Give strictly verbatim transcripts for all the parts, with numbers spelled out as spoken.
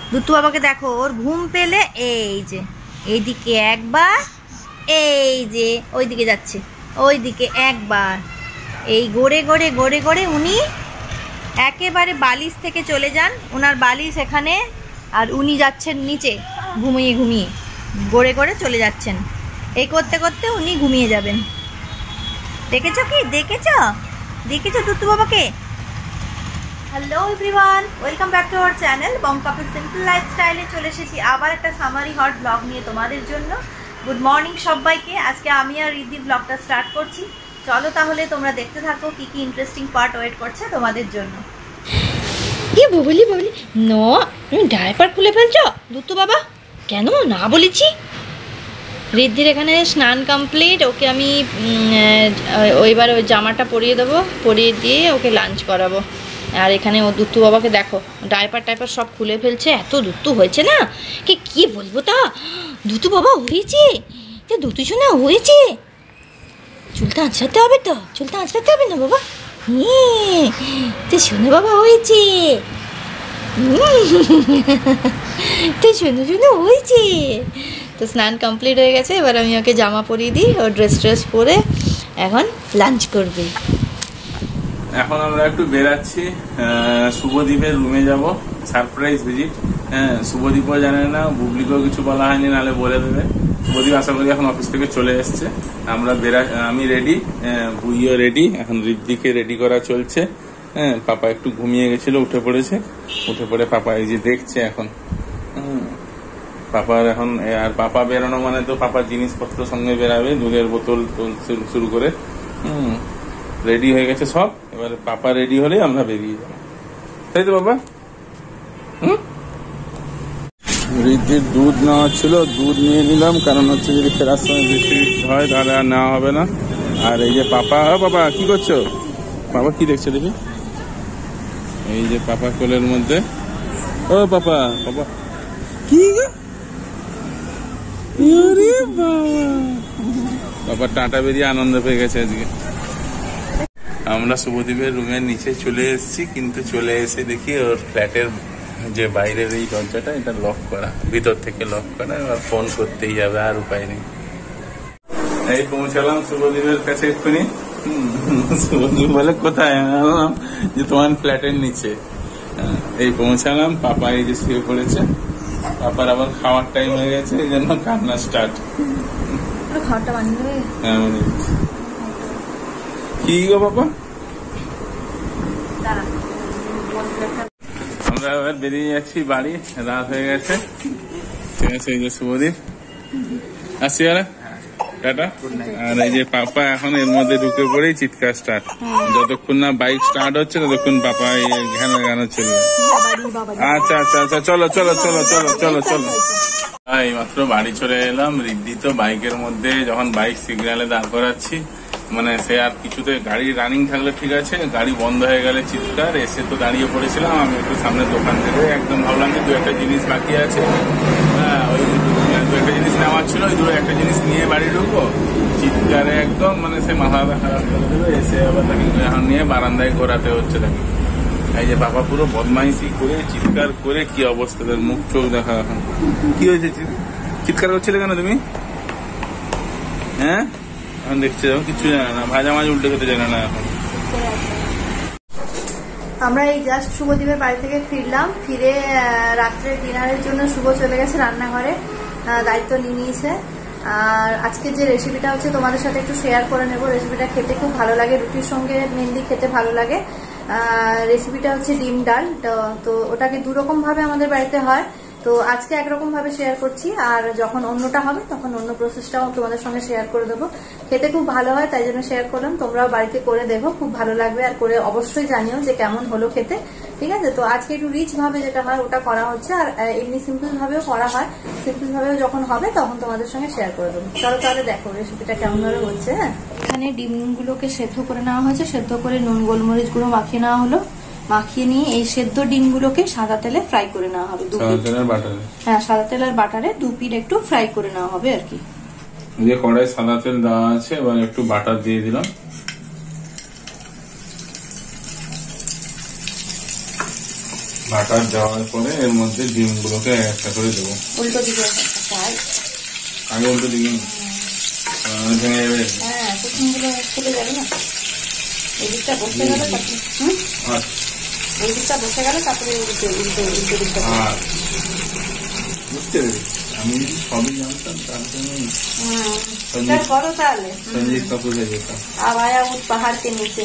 দুত্তু বাবাকে দেখো, ওর ঘুম পেলে এই যে এইদিকে একবার, এই যে ওইদিকে যাচ্ছে, ওইদিকে একবার, এই গড়ে গড়ে গড়ে গড়ে উনি একেবারে বালিশ থেকে চলে যান, ওনার বালিশ এখানে আর উনি যাচ্ছেন নিচে ঘুমিয়ে ঘুমিয়ে, গড়ে গড়ে চলে যাচ্ছেন। এই করতে করতে উনি ঘুমিয়ে যাবেন। দেখেছো কি? দেখেছো দেখেছো দুত্তু বাবাকে? Hello everyone, welcome back to our channel Bong couple simple লাইফস্টাইলে। চলে এসেছি আবার একটা সামারি হট ব্লগ নিয়ে তোমাদের জন্য। গুড মর্নিং সবাইকে। আজকে আমি আর রিদ্ধি ব্লগটা স্টার্ট করছি। চলো তাহলে তোমরা দেখতে থাকো কি কি ইন্টারেস্টিং পার্ট ওয়েট করছে তোমাদের জন্য। কি বলি বলি ন, তুমি ডাইপার খুলে ফেলছো দুত্তু বাবা? কেন না বলেছি? রিদ্ধির এখানে স্নান কমপ্লিট, ওকে আমি ওইবার ওই জামাটা পরিয়ে দেবো, পরিয়ে দিয়ে ওকে লাঞ্চ করাবো। আর এখানে ও দুত্তু বাবাকে দেখো ডাইপার টাইপার সব খুলে ফেলছে, এত দুত্তু হয়েছে না কি কি বলবো। তা দুত্তু বাবা হয়েছে, দুত্তু শোনা হয়েছে। চুলটা আঁচড়াতে হবে তো, চুলটা আঁচড়াতে হবে না বাবা? হ্যাঁ তো শোনো বাবা হয়েছে, তো শোনো শোনো হয়েছে। তো স্নান কমপ্লিট হয়ে গেছে, এবার আমি ওকে জামা পরিয়ে দিই, ও ড্রেস ট্রেস পরে এখন লাঞ্চ করবে। এখন আমরা একটু বেরাচ্ছি, শুভদীপের রুমে যাব, সারপ্রাইজ ভিজিট। হ্যাঁ, শুভদীপও জানে না, বুবলিকেও কিছু বলা হয়নি, নাহলে বলে দেবে। শুভদীপ আশা করি এখন অফিস থেকে চলে এসছে। আমরা বেরা আমি রেডি, বুইও রেডি, এখন রিদ্ধিকে রেডি করা চলছে। হ্যাঁ, পাপা একটু ঘুমিয়ে গেছিল, উঠে পড়েছে, উঠে পড়ে পাপা এই যে দেখছে এখন। হম পাপার এখন, আর পাপা বেরোনো মানে তো পাপার জিনিসপত্র সঙ্গে বেরাবে, দুধের বোতল শুরু করে। হম রেডি হয়ে গেছে সব, এবার পাপা রেডি হলে আমরা বেরিয়ে যাবো, তাই তো বাবা? হুম রিদ্ধির দুধ নেওয়া ছিল, দুধ নিয়ে নিলাম, কারণ হচ্ছে যদি ফেরার সময় বৃষ্টি হয় তাহলে আর নেওয়া হবে না। আর এই যে পাপা, ও বাবা কি করছো? বাবা কি দেখছে দেখি, এই যে পাপা কোলের মধ্যে। ও পাপা, পাপা কি বাবা টাটা বেরিয়ে আনন্দ পেয়ে গেছে আজকে। আমরা শুভদীপের রুমের নিচে চলে এসেছি, কিন্তু চলে এসে দেখি ওর ফ্ল্যাটের যে বাইরের এই দরজাটা, এটা লক করা, ভিতর থেকে লক করা। এবার ফোন করতেই যাবে, আর উপায় নেই। এই পৌঁছালাম শুভদীপের কাছে এক্ষুনি। শুভদীপ বলে কোথায়? যে তোমার ফ্ল্যাটের নিচে। এই পৌঁছালাম, পাপা এই যে শুয়ে পড়েছে, পাপার আবার খাওয়ার টাইম হয়ে গেছে, এই জন্য কান্না স্টার্ট। খাওয়াটা বানিয়ে দেবে? হ্যাঁ বানিয়ে দিচ্ছি। কি গো বাবা? আমরা এবার বেরিয়ে যাচ্ছি বাড়ি, রাত হয়ে গেছে। ঠিক আছে, এই যে শুভদীপ আসছি, আর টাটা। আর এই যে পাপা এখন এর মধ্যে ঢুকে পড়েই চিৎকার স্টার্ট। যতক্ষণ না বাইক স্টার্ট হচ্ছে ততক্ষণ পাপা ঘ্যানো ঘ্যানো চলবে। আচ্ছা আচ্ছা আচ্ছা, চলো চলো চলো চলো চলো চলো। এই মাত্র বাড়ি চলে এলাম। রিদ্ধি তো বাইকের মধ্যে, যখন বাইক সিগন্যালে দাঁড় করাচ্ছি, মানে সে আর কিছুতে, গাড়ি রানিং থাকলে ঠিক আছে, গাড়ি বন্ধ হয়ে গেলে চিৎকার। এসে তো দাঁড়িয়ে পড়েছিলাম আমি একটু সামনে দোকান থেকে, একদম ভাবলাম যে দু একটা জিনিস বাকি আছে, হ্যাঁ ওই দু একটা জিনিস নেওয়ার ছিল, ওই দু একটা জিনিস নিয়ে বাড়ি ঢুকবো, চিৎকারে একদম মানে সে মাথা খারাপ করে দেবে। এসে আবার তাকে এখন নিয়ে বারান্দায় ঘোরাতে হচ্ছে তাকে। এই যে বাবা পুরো বদমাইশি করে চিৎকার করে কি অবস্থা, তার মুখ চোখ দেখা। এখন কি হয়েছে, চিৎকার করছিলে কেন তুমি? হ্যাঁ এখন দেখছে কিছু জানে না, ভাজা মাছ উল্টে খেতে জানে না এখন। আমরা এই জাস্ট শুভদীপের বাড়ি থেকে ফিরলাম, ফিরে রাত্রে ডিনারের জন্য শুভ চলে গেছে রান্নাঘরে, দায়িত্ব নিয়ে নিয়েছে। আর আজকে যে রেসিপিটা হচ্ছে তোমাদের সাথে একটু শেয়ার করে নেব। রেসিপিটা খেতে খুব ভালো লাগে, রুটির সঙ্গে মেনলি খেতে ভালো লাগে। রেসিপিটা হচ্ছে ডিম ডাল, তো ওটাকে দু রকম ভাবে আমাদের বাড়িতে হয়, তো আজকে একরকম ভাবে শেয়ার করছি, আর যখন অন্যটা হবে তখন অন্য প্রসেসটাও তোমাদের সঙ্গে শেয়ার করে দেবো। খেতে খুব ভালো হয়, তাই জন্য শেয়ার করলাম। তোমরাও বাড়িতে করে দেখো, খুব ভালো লাগবে, আর করে অবশ্যই জানিও যে কেমন হলো খেতে। ঠিক আছে, তো আজকে একটু রিচ ভাবে যেটা হয় ওটা করা হচ্ছে, আর এমনি সিম্পল ভাবেও করা হয়। সিম্পল ভাবেও যখন হবে তখন তোমাদের সঙ্গে শেয়ার করে দেবো। চলো তাহলে দেখো রেসিপিটা কেমন ভাবে হচ্ছে। হ্যাঁ, এখানে ডিমগুলোকে সেদ্ধ করে নেওয়া হয়েছে, সেদ্ধ করে নুন গোলমরিচ গুঁড়ো মাখিয়ে নেওয়া হলো। মাখিয়ে নিয়ে এই সেদ্ধ ডিমগুলোকে সাদা তেলে ফ্রাই করে নেওয়া হবে। হ্যাঁ, সাদা তেল আর বাটারে দু পিঠ একটু ফ্রাই করে নেওয়া হবে আর কি। যে কড়াই সাদা তেল দেওয়া আছে, এবার একটু বাটার দিয়ে দিলাম। বাটার দেওয়ার পরে এর মধ্যে ডিমগুলোকে একটা করে দেবো। উল্টো দিকে চাই আগে উল্টো দিকে ভেঙে যাবে। হ্যাঁ, কুসুমগুলো ফুলে যাবে না। এই দিকটা বসে গেলে তারপরে হুম এই দিকটা বসে গেলে তারপরে উল্টো উল্টো উল্টো দিকটা। বুঝতে পেরেছি, আমি সবই জানতাম তার জন্য করো তাহলে সঞ্জীব কাপুর হয়ে যেতাম। আবার উঠ পাহাড় কে নিচে।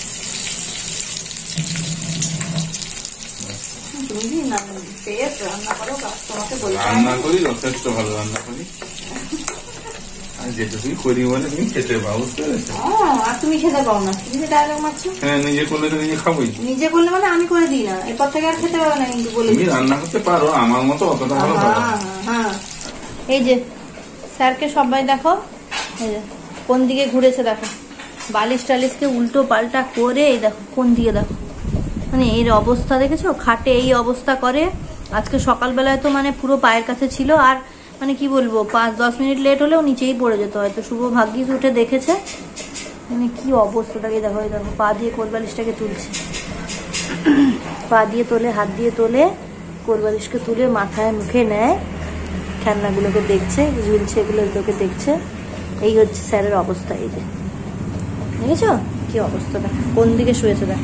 তুমি না পেট রান্না করো, তোমাকে বলতে রান্না করি, যথেষ্ট ভালো রান্না করি। আর যেটুকুই করি বলে তুমি খেতে পাও, বুঝতে পেরেছো? আর তুমি খেতে পাও না, তুমি ডায়লগ মারছো। হ্যাঁ, নিজে করলে তো নিজে খাবোই। নিজে করলে মানে আমি করে দিই না, এরপর থেকে আর খেতে পারো না। কিন্তু বলে তুমি রান্না করতে পারো, আমার মতো অতটা ভালো পারো। হ্যাঁ, এই যে স্যারকে সবাই দেখো, এই যে কোন দিকে ঘুরেছে দেখো, বালিশ টালিশকে উল্টো পাল্টা করে এই দেখো কোন দিকে দেখো, মানে এর অবস্থা দেখেছো? খাটে এই অবস্থা করে। আজকে সকালবেলায় তো মানে পুরো পায়ের কাছে ছিল, আর মানে কি বলবো, পাঁচ দশ মিনিট লেট হলেও নিচেই পড়ে যেত হয়তো। শুভ ভাগ্যিস উঠে দেখেছে। মানে কি অবস্থাটাকে দেখো, এই দেখো পা দিয়ে কোলবালিশটাকে তুলছে, পা দিয়ে তোলে, হাত দিয়ে তোলে, কোলবালিশকে তুলে মাথায় মুখে নেয়, খেলনাগুলোকে দেখছে, ঝুলছে এগুলোকে দেখছে। এই হচ্ছে স্যারের অবস্থা। এই যে দেখেছো কি অবস্থাটা, কোন দিকে শুয়েছে দেখ।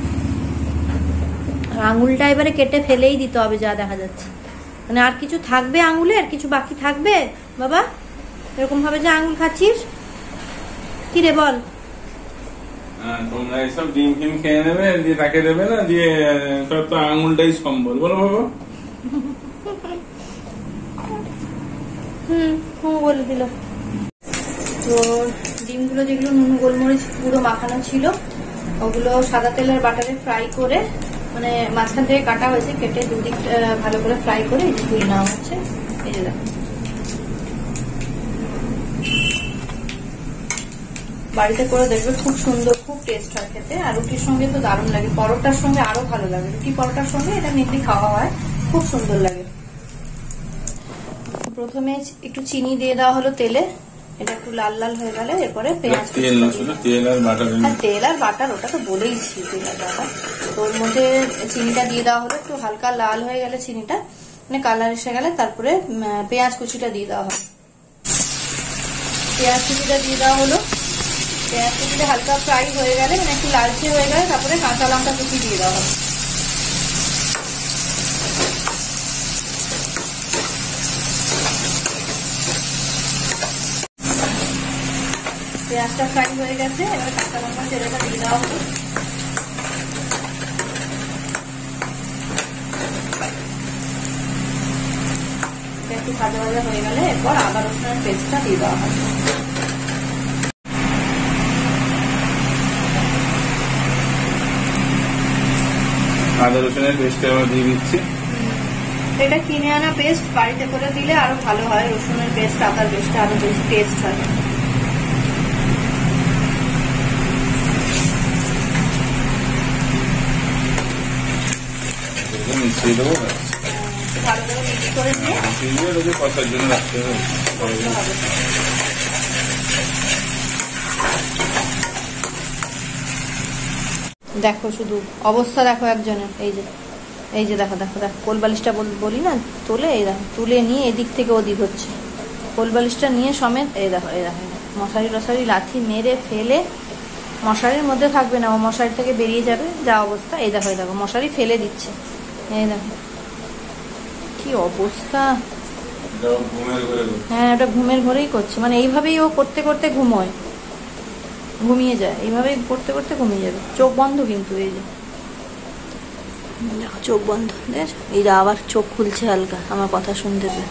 আঙুলটা এবারে কেটে ফেলেই দিতে হবে, যা দেখা যাচ্ছে। মানে আর কিছু থাকবে আঙুলে, আর কিছু বাকি থাকবে বাবা? এরকম ভাবে যে আঙুল খাচ্ছিস, কি রে বল? তোমরা এইসব ডিম ফিম খেয়ে নেবে, দিয়ে তাকে দেবে না, দিয়ে সব তো আঙুলটাই সম্বল, বলো বাবা? হুম হুম বলে দিল। তো ডিমগুলো যেগুলো নুন গোলমরিচ পুরো মাখানো ছিল, ওগুলো সাদা তেলের বাটারে ফ্রাই করে, মানে মাঝখান থেকে কাটা হয়েছে, কেটে দুদিক ভালো করে ফ্রাই করে এই যে ধুয়ে নেওয়া হচ্ছে। এই যে দেখো, বাড়িতে করে দেখবে, খুব সুন্দর, খুব টেস্ট হয় খেতে। আর রুটির সঙ্গে তো দারুণ লাগে, পরোটার সঙ্গে আরো ভালো লাগে। রুটি পরোটার সঙ্গে এটা মেনলি খাওয়া হয়, খুব সুন্দর লাগে। প্রথমে একটু চিনি দিয়ে দেওয়া হলো তেলে, এটা একটু লাল লাল হয়ে গেলে এরপরে পেঁয়াজ, তেল তেল আর বাটার, তেল আর বাটার ওটা তো বলেইছি, তেল আর বাটার। তো ওর মধ্যে চিনিটা দিয়ে দেওয়া হলো, একটু হালকা লাল হয়ে গেলে চিনিটা, মানে কালার এসে গেলে তারপরে পেঁয়াজ কুচিটা দিয়ে দেওয়া হবে। পেঁয়াজ কুচিটা দিয়ে দেওয়া হলো, পেঁয়াজ কুচিটা হালকা ফ্রাই হয়ে গেলে, মানে একটু লালচে হয়ে গেলে তারপরে কাঁচা লঙ্কা কুচি দিয়ে দেওয়া হবে। পেঁয়াজটা ফ্রাই হয়ে গেছে, এবার কাঁচা লঙ্কা তেলটা দিয়ে দেওয়া হলো। একটু ভাজা ভাজা হয়ে গেলে এরপর আদা রসুনের পেস্টটা দিয়ে দেওয়া হবে। আদা রসুনের পেস্ট আবার দিয়ে দিচ্ছি। এটা কিনে আনা পেস্ট, বাড়িতে করে দিলে আরো ভালো হয়। রসুনের পেস্ট, আদার পেস্টটা আরো বেশি টেস্ট হয়। মিশিয়ে দেবো, ভালো করে মিক্স করে নিয়ে মিশিয়ে দিয়ে কষার জন্য রাখতে হবে। দেখো শুধু অবস্থা দেখো একজনের, এই যে এই যে দেখো দেখো দেখো কোলবালিশটা বলি না তোলে, এই দেখো তুলে নিয়ে এদিক থেকে ওদিক হচ্ছে, কোলবালিশটা নিয়ে সমেত এই দেখো এই দেখো মশারি টশারি লাথি মেরে ফেলে, মশারির মধ্যে থাকবে না, ও মশারি থেকে বেরিয়ে যাবে, যা অবস্থা। এই দেখো এই দেখো মশারি ফেলে দিচ্ছে, এই দেখো কি অবস্থা। হ্যাঁ, ওটা ঘুমের ঘরেই করছে, মানে এইভাবেই ও করতে করতে ঘুমোয়, ঘুমিয়ে যায়, এইভাবেই করতে করতে ঘুমিয়ে যাবে। চোখ বন্ধ কিন্তু, এই যে চোখ বন্ধ, দেখ এই যে আবার চোখ খুলছে হালকা আমার কথা শুনতে পেয়ে।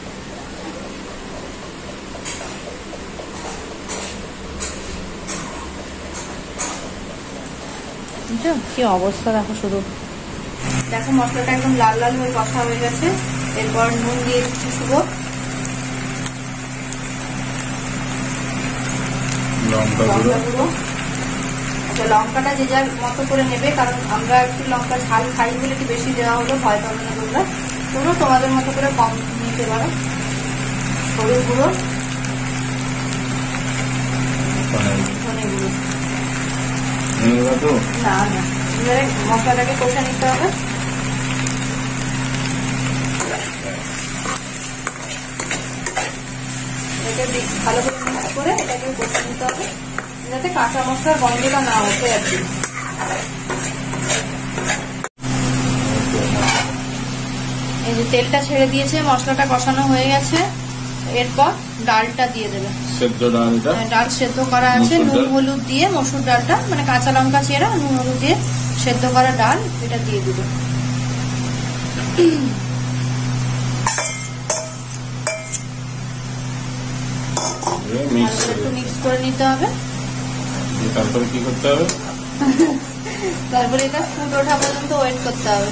কি অবস্থা দেখো শুধু, দেখো মশলাটা একদম লাল লাল হয়ে কষা হয়ে গেছে। এরপর নুন দিয়ে দিচ্ছি শুভ, লঙ্কা গুঁড়ো। আচ্ছা, লঙ্কাটা যে যার মতো করে নেবে, কারণ আমরা একটু লঙ্কা ঝাল খাই বলে একটু বেশি দেওয়া হলো, ভয় পাবে না তোমরা, তোমরা তোমাদের মতো করে কম নিতে পারো। হলুদ গুঁড়ো, ধনে গুঁড়ো, না না এবারে মশলাটাকে কষে নিতে হবে। ভালো করে মিক্স করে এটাকে কষে নিতে হবে, যাতে কাঁচা মশলার গন্ধটা না ওঠে আর কি। এই যে তেলটা ছেড়ে দিয়েছে, মশলাটা কষানো হয়ে গেছে, এরপর ডালটা দিয়ে দেবে। সেদ্ধ ডালটা, ডাল সেদ্ধ করা আছে, নুন হলুদ দিয়ে, মসুর ডালটা মানে কাঁচা লঙ্কা চেরা নুন হলুদ দিয়ে সেদ্ধ করা ডাল, এটা দিয়ে দেবে। একটু মিক্স করে নিতে হবে। তারপরে কি করতে হবে? তারপরে এটা ফুট ওঠা পর্যন্ত ওয়েট করতে হবে।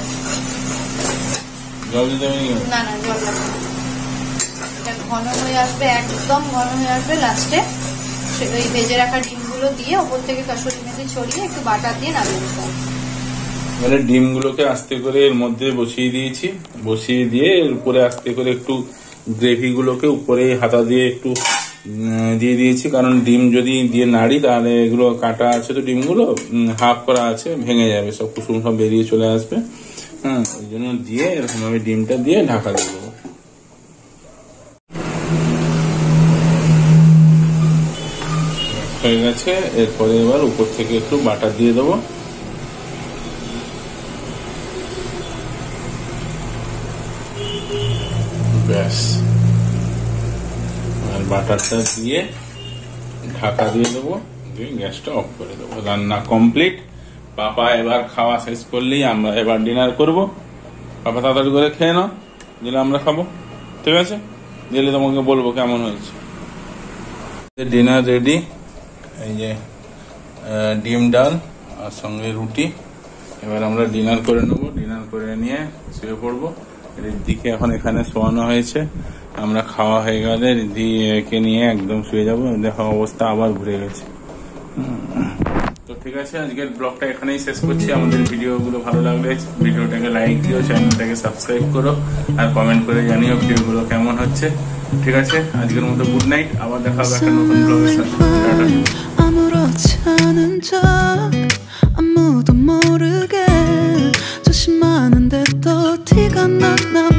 জল দিতে হবে না না, জল লাগবে না। এটা ঘন হয়ে আসবে, একদম ঘন হয়ে আসবে, লাস্টে ওই ভেজে রাখা ডিমগুলো দিয়ে ওপর থেকে কাসুরি মেথি ছড়িয়ে একটু বাটার দিয়ে নামিয়ে দিতে হবে। মানে ডিমগুলোকে আস্তে করে এর মধ্যে বসিয়ে দিয়েছি, বসিয়ে দিয়ে এর উপরে আস্তে করে একটু গ্রেভি গুলোকে উপরে হাতা দিয়ে একটু দিয়ে দিয়েছি, কারণ ডিম যদি দিয়ে নাড়ি তাহলে এগুলো কাটা আছে তো ডিমগুলো হাফ করা আছে, ভেঙে যাবে, সব কুসুম সব বেরিয়ে চলে আসবে। হ্যাঁ, ওই জন্য দিয়ে এরকম ভাবে ডিমটা দিয়ে ঢাকা দিয়ে দেবো। হয়ে গেছে, এরপরে এবার উপর থেকে একটু বাটার দিয়ে দেবো। ব্যাস, আর বাটারটা দিয়ে ঢাকা দিয়ে দেবো, দিয়ে গ্যাসটা অফ করে দেবো। রান্না কমপ্লিট। পাপা এবার খাওয়া শেষ করলেই আমরা এবার ডিনার করব। পাপা তাড়াতাড়ি করে খেয়ে নাও, দিলে আমরা খাবো, ঠিক আছে? দিলে তোমাকে বলবো কেমন হয়েছে। Dinner ready. এই যে ডিম ডাল আর সঙ্গে রুটি। এবার আমরা ডিনার করে নেবো, ডিনার করে নিয়ে শুয়ে পড়বো। রিদ্ধিকে এখন এখানে শোয়ানো হয়েছে, আমরা খাওয়া হয়ে গেলে রিদ্ধিকে নিয়ে একদম শুয়ে যাবো। দেখো অবস্থা আবার ঘুরে গেছে। তো ঠিক আছে, আজকের ব্লগটা এখানেই শেষ করছি। আমাদের ভিডিওগুলো ভালো লাগলে ভিডিওটাকে লাইক দিও, চ্যানেলটাকে সাবস্ক্রাইব করো, আর কমেন্ট করে জানিও ভিডিওগুলো কেমন হচ্ছে। ঠিক আছে, আজকের মতো গুড নাইট, আবার দেখা হবে একটা নতুন ব্লগের সাথে। টাটা। 아무렇지 않은 척 아무도 모르게 조심하는데 또 티가 나.